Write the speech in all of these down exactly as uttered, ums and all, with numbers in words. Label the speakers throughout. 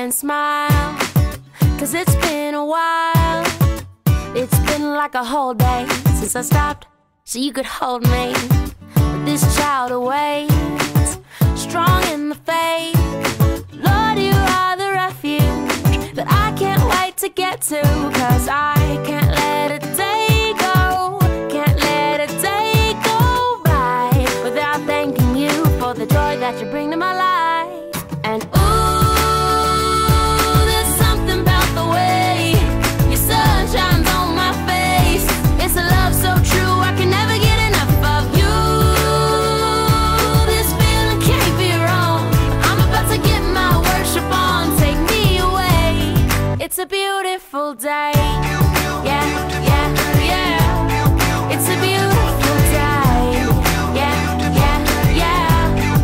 Speaker 1: and smile, 'cause it's been a while. It's been like a whole day since I stopped so you could hold me. But this child awaits, strong in the faith. Lord, you are the refuge that I can't wait to get to, 'cause I can't let a day go, can't let a day go by without thanking you for the joy that you bring to my life. And ooh, there's something about the way your sun shines on my face. It's a love so true, I can never get enough of you. This feeling can't be wrong. I'm about to get my worship on. Take me away. It's a beautiful day. Yeah, yeah, yeah. It's a beautiful day. Yeah, yeah, yeah.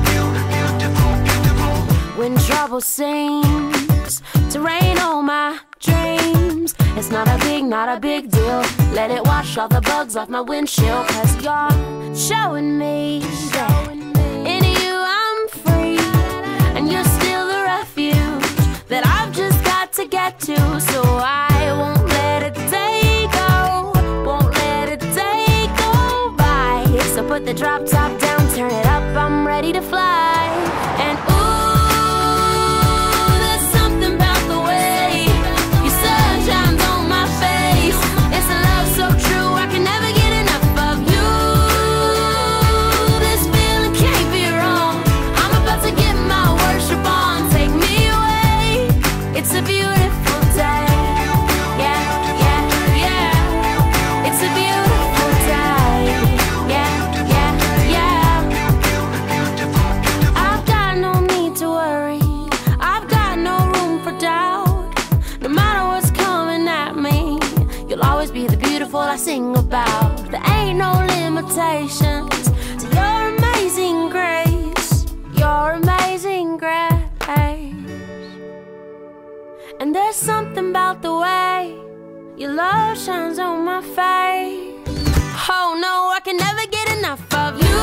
Speaker 1: When trouble seems to rain on my dreams, it's not a big, not a big deal. Let it wash all the bugs off my windshield, 'cause you're showing me that in you I'm free, and you're still the refuge that I've just got to get to. So I won't let a day go, won't let a day go by. So put the drop top down, turn it up, I'm ready to fly. And ooh, there's something about the way your sun shines on my face. It's a love so true, I can never get enough of you. This feeling can't be wrong. I'm about to get my worship on. Take me away. It's a beautiful day. Yeah, yeah, yeah. It's a beautiful day. Yeah, yeah, yeah. I've got no need to worry. I've got no room for doubt. No matter what's coming at me, you'll always be the beautiful I sing about. There ain't no limitations to your amazing grace, your amazing grace. And there's something about the way your love shines on my face. Oh no, I can never get enough of you.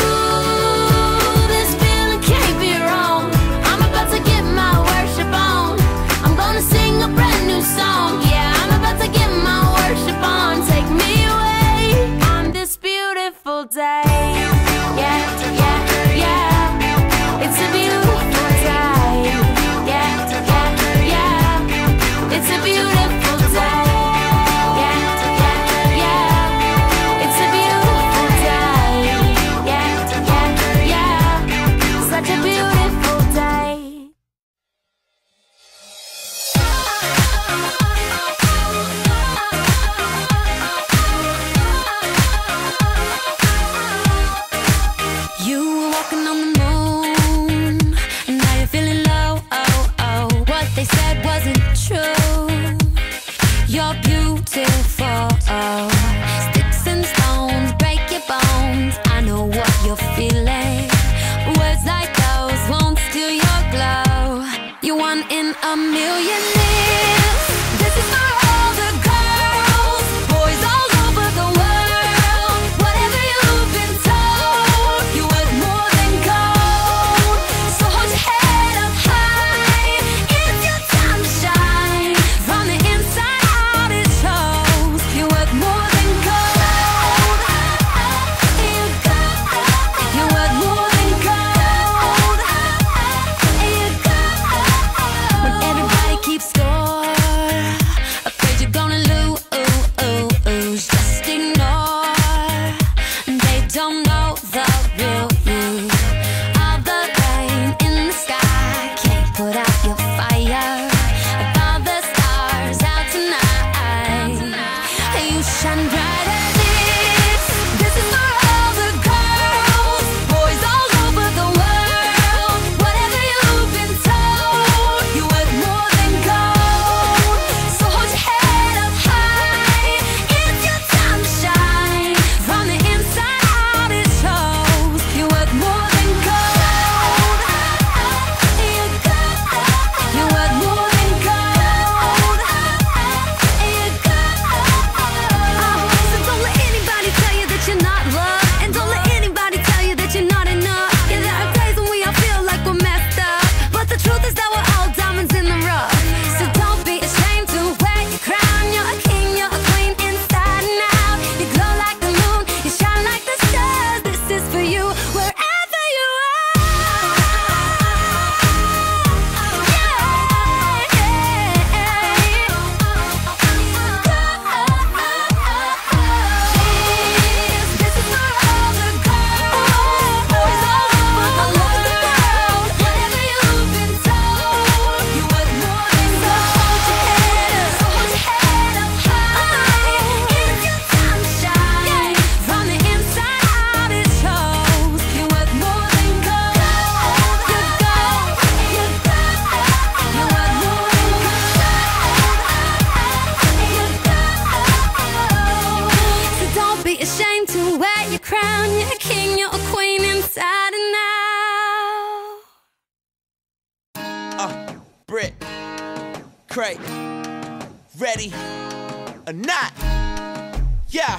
Speaker 1: This feeling can't be wrong. I'm about to get my worship on. I'm gonna sing a brand new song. Yeah, I'm about to get my worship on. Take me away on this beautiful day. Yeah, yeah, yeah. It's a beautiful day. Yeah, yeah, yeah. It's a beautiful day. Yeah, yeah, yeah. It's a beautiful day. Yeah, yeah, yeah. Such a beautiful day. You were walking on the moon, and now you're feeling low, oh, oh. What they said wasn't true. You're beautiful, oh. Sticks and stones break your bones. I know what you're feeling. Words like those won't steal your glow. You're one in a million years. This is for all the girls, boys all over the world. Whatever you've been told, you're worth more than gold. So hold your head up high. It's your time to shine. From the inside out it shows. You're worth more than decided now.
Speaker 2: Uh, Brit, Craig, ready or not? Yeah.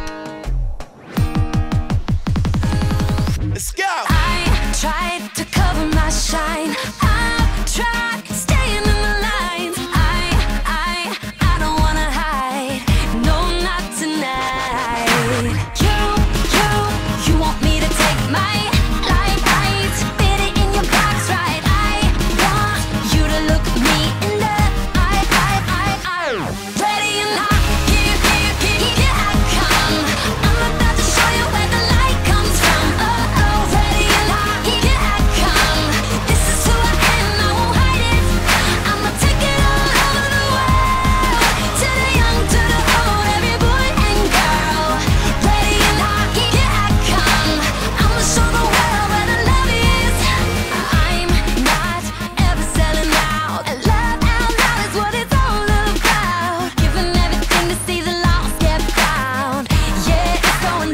Speaker 2: Let's go.
Speaker 1: I tried to cover my shine. I tried staying in the lines. I, I, I don't wanna hide. No, not tonight. You, you, you want me to take my life right, fit it in your box right. I want you to look me in the eye, eye, eye, eye. Ready or not, here, here, here, here I come. I'm about to show you where the light comes from. Oh, oh, ready or not, here I come. This is who I am, I won't hide it. I'ma take it all over the world. To the young, to the old, every boy and girl. Ready or not, here I come. I'ma show the world where the love is. I'm not ever selling out. Love out loud is what it's all about. Giving everything to see the lost get found. Yeah, it's going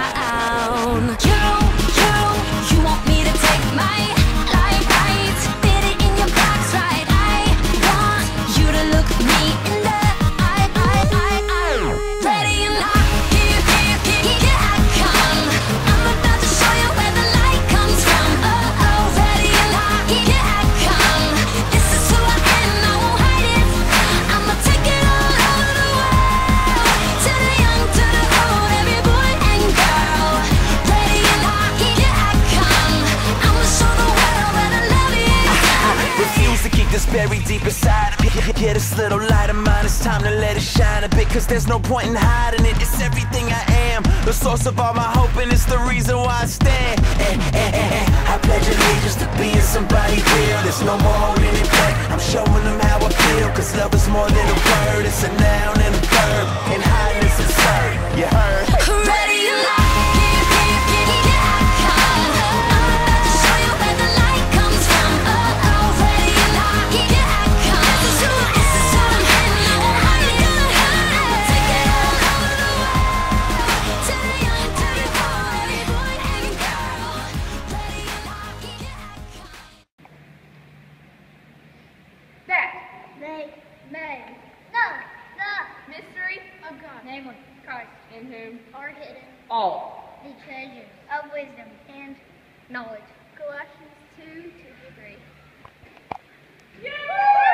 Speaker 1: down. You, you, you want me to take my life right, fit it in your box right. I want you to look me in the eye, eye, eye, eye. Ready or not, here, here, here, here I come. I'm about to show you where the light comes from. Oh, oh, ready or not, here I come. This is who I am, I won't hide it. I'ma take it all over the world. To the young, to the old, every boy and girl. Ready or not, here I come. I'ma show the world where the love is.
Speaker 2: Refuse to keep this buried deep inside of me. Yeah, this little light of mine, it's time to let it shine a bit. Cause there's no point in hiding it, it's everything I am. The source of all my hope and it's the reason why I stand. Eh, eh, eh, eh. I pledge allegiance to being somebody real. There's no more holding it back, I'm showing them how I feel. Cause love is more than a word, it's a noun and a verb. And hiding is absurd, you heard?
Speaker 1: Ready or not, here, here, here, here I come. I'm about to show you where the light comes from. Oh, oh, ready or not, here I come. This is who I am, this is who I'm in. And I'm gonna hide. I'ma take it all over the world. To the young, to the old, every boy and girl. Ready or not, here I come.
Speaker 3: That they may know the mystery of God, namely Christ, in whom
Speaker 4: are hidden
Speaker 3: all.
Speaker 4: the treasures of wisdom and
Speaker 3: knowledge.
Speaker 4: Colossians two, two to three.
Speaker 3: Yeah!